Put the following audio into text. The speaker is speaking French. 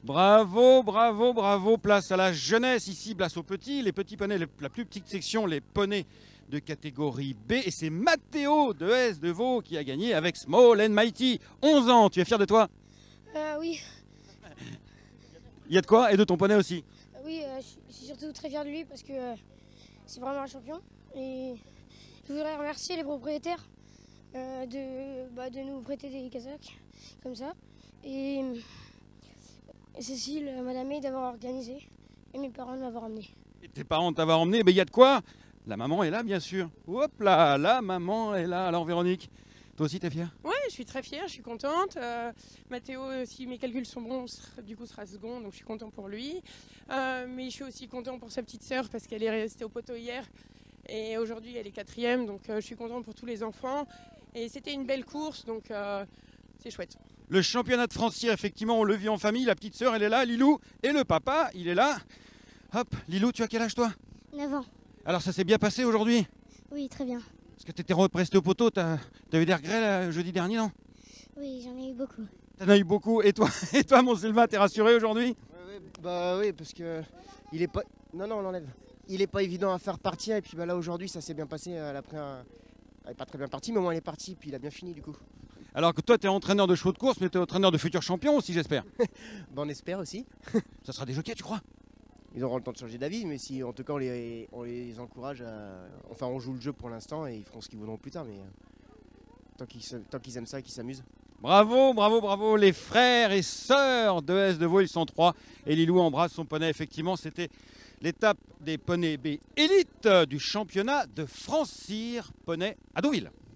Bravo, bravo, bravo. Place à la jeunesse ici, place aux petits. Les petits poneys, la plus petite section, les poneys de catégorie B. Et c'est Mathéo de S de Vaud qui a gagné avec Small and Mighty. 11 ans, tu es fier de toi? Oui. Il y a de quoi? Et de ton poney aussi? Oui, je suis surtout très fier de lui parce que c'est vraiment un champion. Et je voudrais remercier les propriétaires de nous prêter des casaques comme ça. Et Cécile, Madame May d'avoir organisé. Et mes parents de m'avoir emmené. Et tes parents t'avoir emmené, mais il y a de quoi? La maman est là, bien sûr. Hop là, la maman est là. Alors Véronique, toi aussi t'es fière? Ouais, je suis très fière, je suis contente. Mathéo, si mes calculs sont bons, sera second, donc je suis content pour lui. Mais je suis aussi content pour sa petite sœur parce qu'elle est restée au poteau hier. Et aujourd'hui, elle est 4e, donc je suis contente pour tous les enfants. Et c'était une belle course, donc c'est chouette. Le championnat de France hier, effectivement, on le vit en famille. La petite sœur, elle est là, Lilou. Et le papa, il est là. Hop, Lilou, tu as quel âge toi? 9 ans. Alors ça s'est bien passé aujourd'hui? Oui, très bien. Parce que tu étais resté au poteau, tu as eu des regrets là, jeudi dernier, non? Oui, j'en ai eu beaucoup. T'en as eu beaucoup. Et toi, mon Sylvain, t'es rassuré aujourd'hui? Bah oui, parce que il est pas. Non, on l'enlève. Il est pas évident à faire partir. Et puis bah là aujourd'hui, ça s'est bien passé. Elle est pas très bien partie, mais au moins elle est partie. Puis il a bien fini du coup. Alors que toi, tu es entraîneur de chevaux de course, mais tu es entraîneur de futurs champions aussi, j'espère. Bah on espère aussi. Ça sera des jockeys, tu crois? Ils auront le temps de changer d'avis, mais si en tout cas on les encourage à. Enfin, on joue le jeu pour l'instant et ils feront ce qu'ils voudront plus tard. Mais tant qu'ils aiment ça et qu'ils s'amusent. Bravo, bravo, bravo, les frères et sœurs de S de Vaud, ils sont 3. Et Lilou embrasse son poney, effectivement, c'était l'étape des poneys B élite du championnat de France Cyr poney à Deauville.